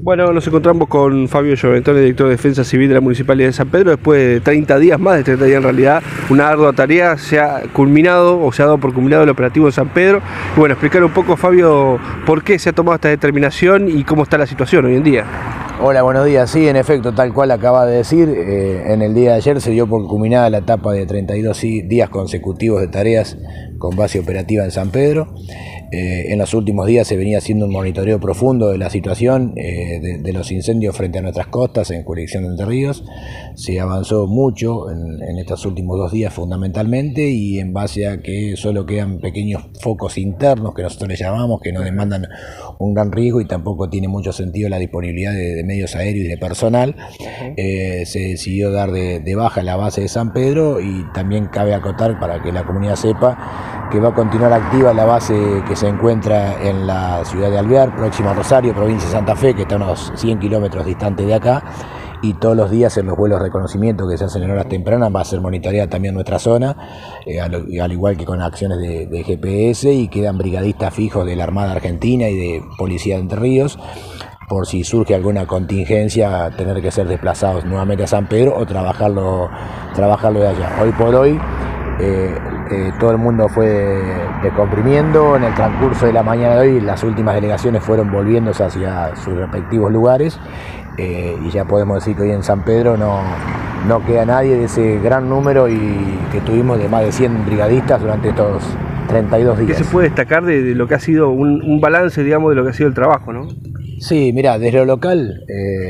Bueno, nos encontramos con Fabio Gioventone, director de Defensa Civil de la Municipalidad de San Pedro. Después de 30 días, más de 30 días en realidad, una ardua tarea, se ha culminado o se ha dado por culminado el operativo en San Pedro. Y bueno, explicar un poco, Fabio, por qué se ha tomado esta determinación y cómo está la situación hoy en día. Hola, buenos días. Sí, en efecto, tal cual acaba de decir, en el día de ayer se dio por culminada la etapa de 32 días consecutivos de tareas con base operativa en San Pedro. En los últimos días se venía haciendo un monitoreo profundo de la situación de los incendios frente a nuestras costas en jurisdicción de Entre Ríos. Se avanzó mucho en estos últimos 2 días fundamentalmente, y en base a que solo quedan pequeños focos internos que nosotros les llamamos, que no demandan un gran riesgo y tampoco tiene mucho sentido la disponibilidad de medios aéreos y de personal, se decidió dar de baja la base de San Pedro. Y también cabe acotar, para que la comunidad sepa, que va a continuar activa la base que se encuentra en la ciudad de Alvear, próxima a Rosario, provincia de Santa Fe, que está a unos 100 kilómetros distante de acá, y todos los días en los vuelos de reconocimiento que se hacen en horas tempranas va a ser monitoreada también nuestra zona, al igual que con acciones de GPS, y quedan brigadistas fijos de la Armada Argentina y de Policía de Entre Ríos, por si surge alguna contingencia, tener que ser desplazados nuevamente a San Pedro o trabajarlo de allá. Hoy por hoy todo el mundo fue descomprimiendo. En el transcurso de la mañana de hoy las últimas delegaciones fueron volviéndose hacia sus respectivos lugares, y ya podemos decir que hoy en San Pedro no queda nadie de ese gran número y que tuvimos de más de 100 brigadistas durante estos 32 días. ¿Qué se puede destacar de lo que ha sido un balance, digamos, de lo que ha sido el trabajo, no? Sí, mirá, desde lo local,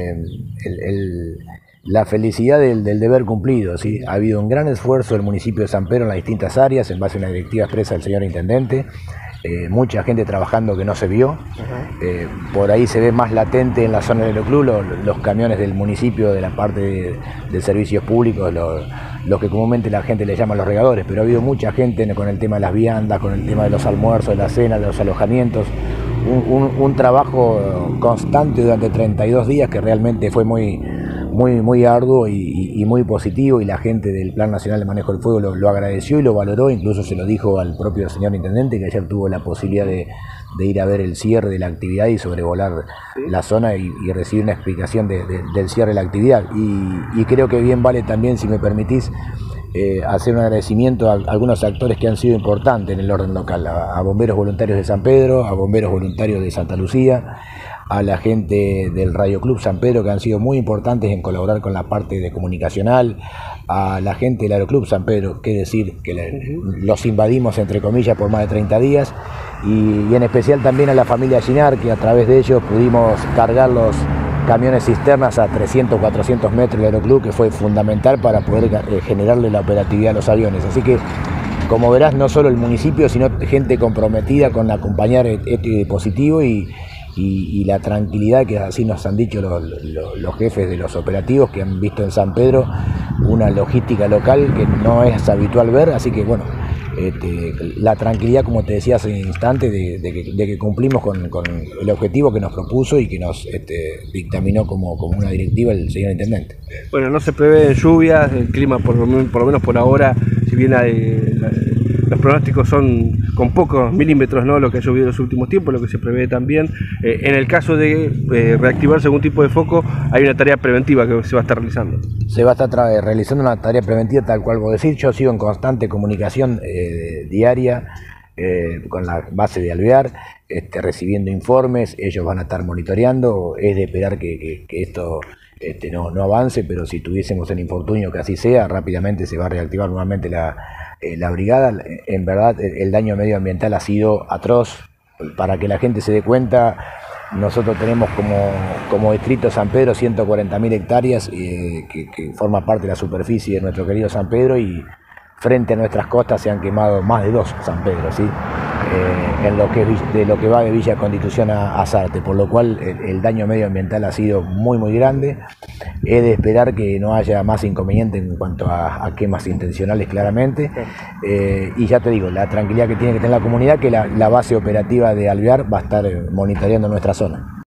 la felicidad del deber cumplido, ¿sí? Ha habido un gran esfuerzo del municipio de San Pedro en las distintas áreas, en base a una directiva expresa del señor Intendente, mucha gente trabajando que no se vio. Por ahí se ve más latente en la zona del Aeroclub los camiones del municipio, de la parte de servicios públicos, los que comúnmente la gente le llama los regadores, pero ha habido mucha gente con el tema de las viandas, con el tema de los almuerzos, de la cena, de los alojamientos. Un trabajo constante durante 32 días que realmente fue muy arduo y muy positivo, y la gente del Plan Nacional de Manejo del Fuego lo agradeció y lo valoró. Incluso se lo dijo al propio señor Intendente, que ayer tuvo la posibilidad de ir a ver el cierre de la actividad y sobrevolar la zona y recibir una explicación del cierre de la actividad. Y creo que bien vale también, si me permitís, hacer un agradecimiento a algunos actores que han sido importantes en el orden local, a bomberos voluntarios de San Pedro, a bomberos voluntarios de Santa Lucía, a la gente del Radio Club San Pedro, que han sido muy importantes en colaborar con la parte de comunicacional, a la gente del Aeroclub San Pedro, que decir que los invadimos entre comillas por más de 30 días, y en especial también a la familia Ginar, que a través de ellos pudimos cargar los camiones cisternas a 300, 400 metros del Aeroclub, que fue fundamental para poder generarle la operatividad a los aviones. Así que, como verás, no solo el municipio, sino gente comprometida con acompañar este dispositivo y la tranquilidad que así nos han dicho los jefes de los operativos, que han visto en San Pedro una logística local que no es habitual ver. Así que bueno, la tranquilidad, como te decía hace un instante, de que cumplimos con el objetivo que nos propuso y que nos dictaminó como una directiva el señor Intendente. Bueno, no se prevén lluvias, el clima por lo menos por ahora, si bien los pronósticos son con pocos milímetros, ¿no?, lo que ha llovido en los últimos tiempos, lo que se prevé también. En el caso de reactivarse algún tipo de foco, hay una tarea preventiva que se va a estar realizando. Se va a estar realizando una tarea preventiva, tal cual vos decís. Yo sigo en constante comunicación diaria con la base de Alvear, recibiendo informes. Ellos van a estar monitoreando. Es de esperar que esto no avance, pero si tuviésemos el infortunio que así sea, rápidamente se va a reactivar nuevamente la brigada. En verdad, el daño medioambiental ha sido atroz. Para que la gente se dé cuenta, nosotros tenemos como distrito San Pedro 140.000 hectáreas que forma parte de la superficie de nuestro querido San Pedro, y frente a nuestras costas se han quemado más de 2 San Pedro, ¿sí? En lo que va de Villa Constitución a Sarte, por lo cual el daño medioambiental ha sido muy grande. Es de esperar que no haya más inconveniente en cuanto a quemas intencionales, claramente. Y ya te digo, la tranquilidad que tiene que tener la comunidad, que la base operativa de Alvear va a estar monitoreando nuestra zona.